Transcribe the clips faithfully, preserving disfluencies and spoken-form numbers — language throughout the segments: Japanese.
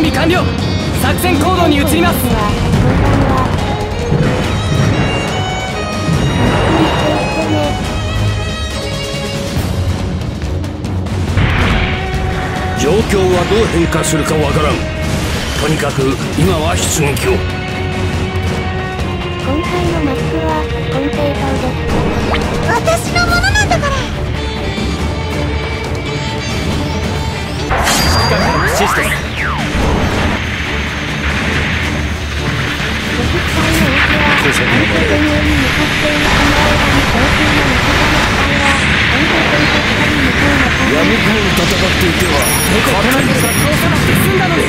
備完了。作戦行動に移ります。 状況はどう変化するかわからん。とにかく今は出撃を。 今回のマップはコンペイトです。私のものなんだから。 指揮官からの指示です。 空戦の前線に向かっているこの間に大きな味方の機体は安定点と下に向かうのか。 やむくも戦っていては勝てないから倒さなくて済んだのに。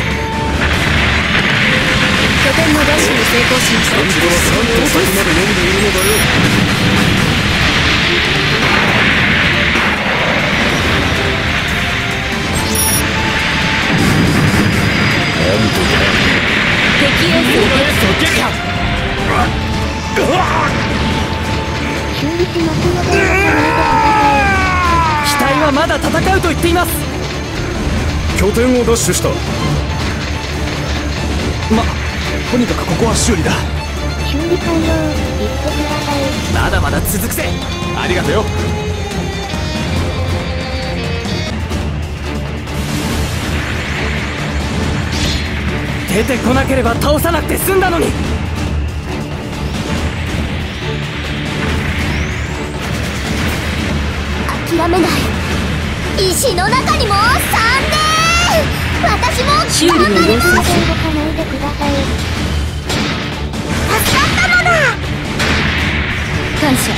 拠点のダッシュに成功しました。 本当はさんと先まで読んでいるのだよ。 敵エースを撃撃破。 修理しますので機体はまだ戦うと言っています。 拠点を奪取した。 ま、とにかくここは修理だ。 修理完了。言ってください。 まだまだ続くぜ。ありがとうよ。出てこなければ倒さなくて済んだのに。 諦めない。石の中にもサンデー。私も修理を要請する。 動かないでください。助かったのだ。 感謝。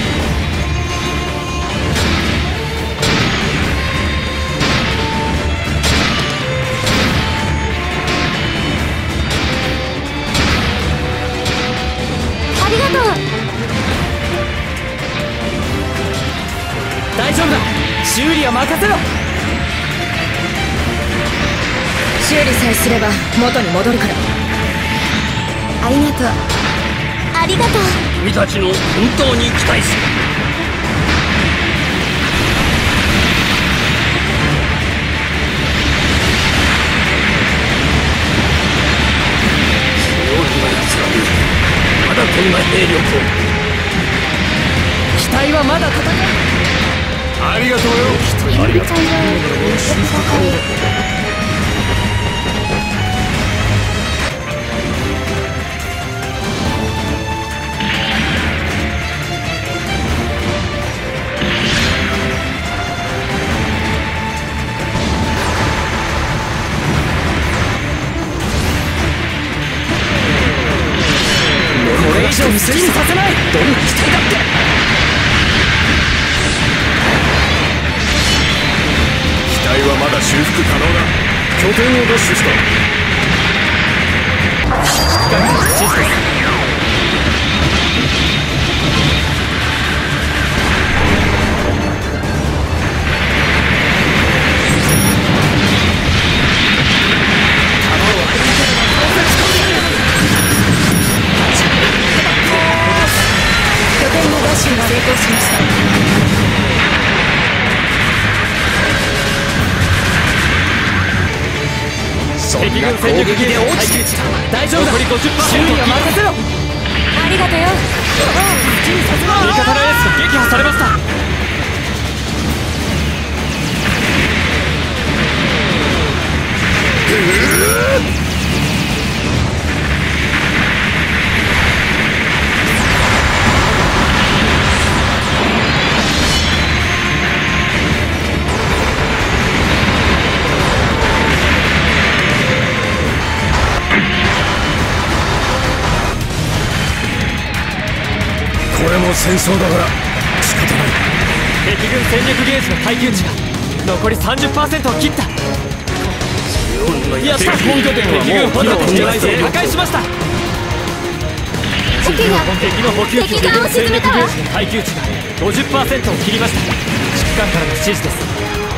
ありがとう。 大丈夫だ。修理は任せろ。 修理さえすれば元に戻るから。ありがとう。 ありがとう。 君たちの本当に期待する。強いな奴らにまだこんな兵力を。 機体はまだ戦う。 ありがとうよ。 ありがとう。 これ以上好きにさせない。 どんな機体だって。機体はまだ修復可能だ。拠点を奪取した。 指揮官からの指示です。 拠点のダッシュに成功しました。 敵軍戦力機で落ちてきた。大丈夫だ。修理は任せろ。 ありがとうよ。 味方のエースが撃破されました。 これも戦争だから仕方ない。 敵軍戦力ゲージの耐久値が残り さんじゅっパーセント を切った。やった。 敵本拠点はもう敵軍本拠点を破壊しました。 敵が敵の補給機敵艦を沈めたわ。 戦力ゲージの耐久値が ごじゅっパーセント を切りました。指揮官からの指示です。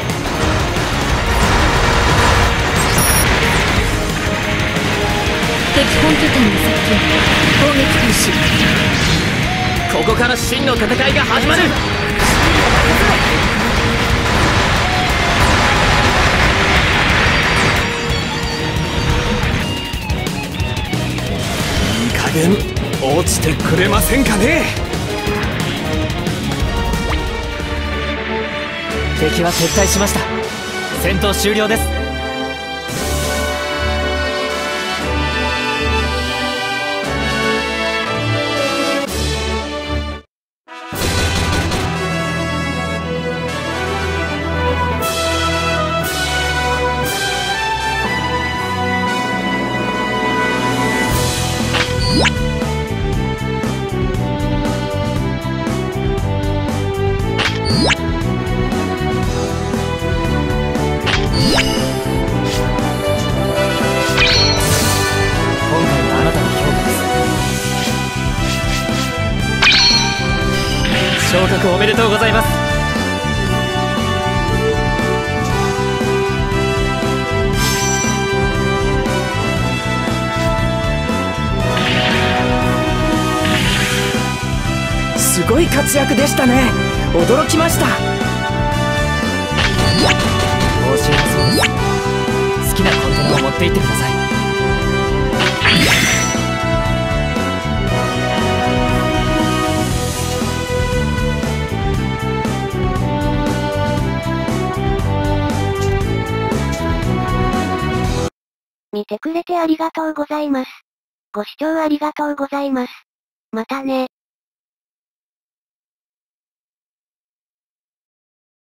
敵本拠点に接近。攻撃開始。 ここから真の戦いが始まる。 減落ちてくれませんかね。敵は撤退しました。戦闘終了です。昇格おめでとうございます。 すごい活躍でしたね。驚きました。 報酬はそうです。好きなコンテナを持って行ってください。 見てくれてありがとうございます。ご視聴ありがとうございます。またね。